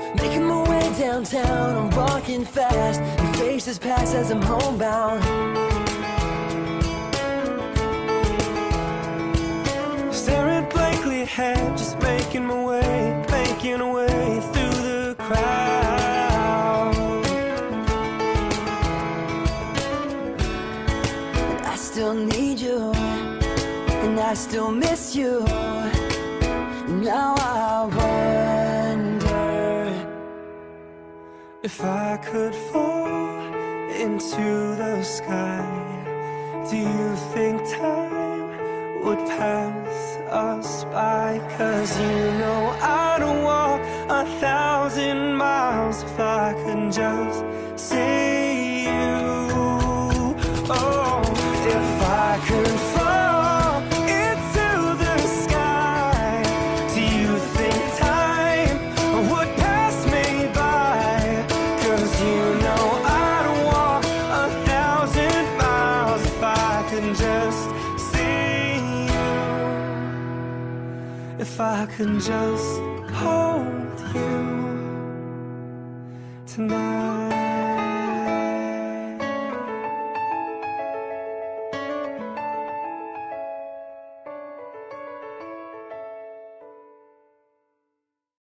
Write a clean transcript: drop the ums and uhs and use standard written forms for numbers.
Making my way downtown, I'm walking fast. Your faces pass as I'm homebound. Staring blankly ahead, just making my way through the crowd. And I still need you, and I still miss you. Now I wonder if I could fall into the sky. Do you think time would pass us by? 'Cause you know I'd walk 1,000 miles if I could just see you. Oh, if I could fall into the sky, do you think time would pass me by? 'Cause you know I'd walk 1,000 miles if I could just see you. If I could just hold you tonight.